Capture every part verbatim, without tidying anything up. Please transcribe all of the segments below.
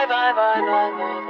vibe, vibe, vibe, vibe, vibe.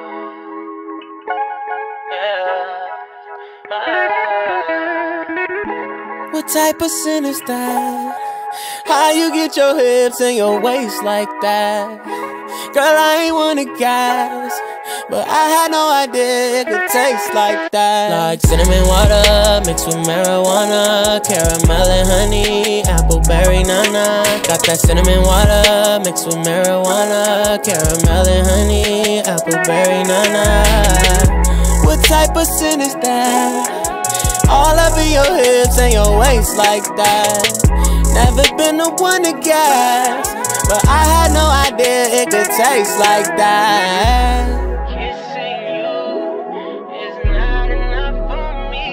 Yeah. What type of sin is that? How you get your hips and your waist like that? Girl, I ain't wanna gas, but I had no idea it could taste like that. Like cinnamon water mixed with marijuana, caramel and honey, apple berry nana. Got that cinnamon water mixed with marijuana, caramel and honey, apple berry nana. What type of sin is that? All up in your hips and your waist like that. Never been the one to gas, but I had no idea it could taste like that. Kissing you is not enough for me.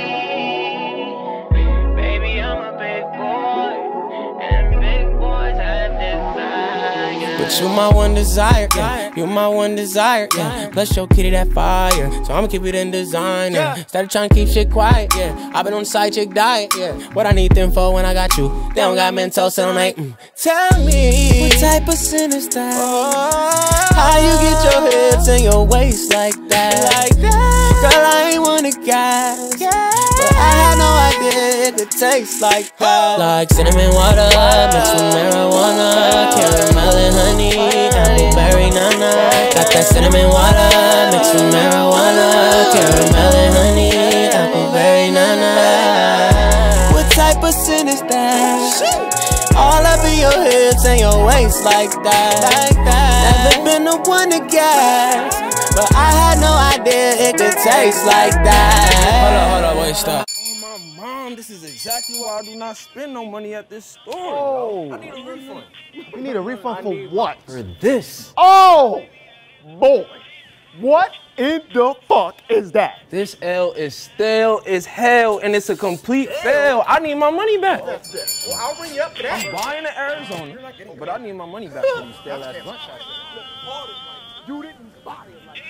Baby, I'm a big boy, and big boys have desire. But you my one desire, yeah. You my one desire, yeah. Plus your kitty that fire, so I'ma keep it in designer. Yeah. Started trying to keep shit quiet, yeah. I've been on the side chick diet, yeah. What I need them for when I got you? They don't got mental, so I'm like, mm. Tell me, what type of sin is that? Oh, how you get your hips and your waist like that? Like that. Girl, I ain't wanna gas, yeah. But I had no idea it could taste like that. Like cinnamon water mixed with marijuana, caramel and honey, apple berry nana. Got that cinnamon water mixed with marijuana, caramel and honey, apple berry nana. What type of sin is that? All up in your hips and your waist like that. Like that. Never been the one to gas, but I had no idea it could taste like that. Hold up, hold up, wait, stop. Oh, my mom, this is exactly why I do not spend no money at this store. Oh. I need a refund. You need a refund for what? For this. Oh, boy. What in the fuck is that? This L is stale as hell, and it's a complete fail. I need my money back. Well, I'll bring you up for that. I'm buying in Arizona, but I need my money back for these stale ass lunch. You didn't buy it like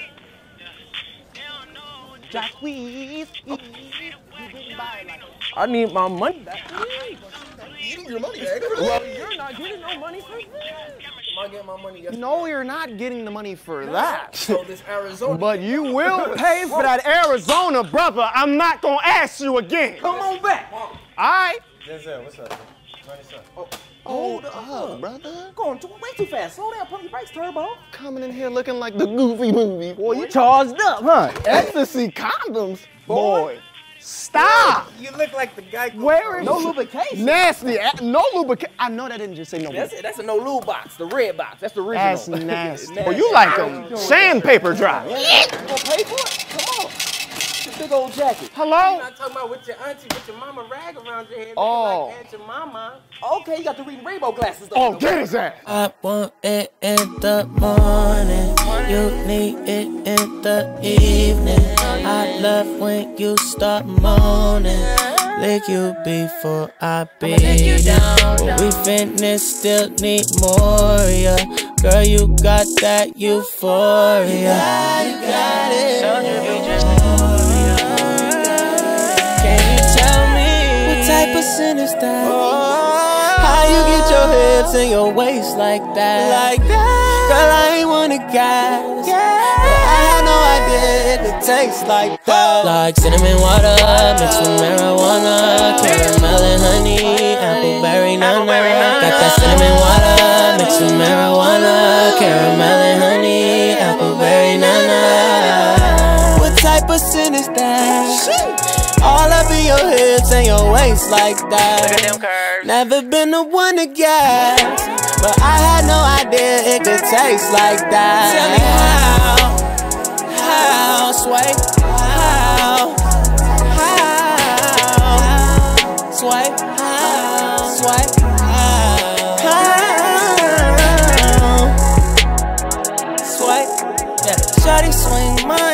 that. Jacquees. You didn't buy it like that. I need my money back. You need your money back. Well, you're not getting no money for this. Am I getting my money yesterday? No, you're not getting the money for that. So this Arizona. But you will pay for that Arizona, brother. I'm not gonna ask you again. Come on back. All right. Denzel, what's up? Oh, Hold up, brother. going too, way too fast. Slow down, pump your brakes, Turbo. Coming in here looking like the Goofy movie. Boy, you charged up, huh? Ecstasy condoms, boy. Stop! You look like the guy. Where is no lubrication? Nasty. No lubrication. I know that didn't just say no. That's it. That's a no lube box. The red box. That's the original. That's nasty. Boy, you like a sandpaper dry. You gonna pay for it? Come on. This big old jacket. Hello? You're not talking about with your auntie, with your mama rag around your head. Oh. Like Aunt your mama. Okay, you got the reading rainbow glasses. Though. Oh, get his ass. I want it in the morning, you need it in the evening. I love when you start moaning, lick you before I beat you down. But we finished, still need more, yeah. Girl, you got that euphoria. You got it. Can you tell me what type of sin is that? How you get your hips and your waist like that? Like that. Girl, I ain't wanna gas, but I had no idea it could taste like that. Like cinnamon water mixed with marijuana, caramel and honey, apple berry nana. Got that cinnamon water mixed with marijuana, caramel and honey, apple berry nana. What type of sin is that? All up in your hips and your waist like that. Look at them curves. Never been the one to gas, but I had no idea it could taste like that. Tell me how, how, sway, how, how, sway, how, sway, how, sway. Yeah, shawty swing mine.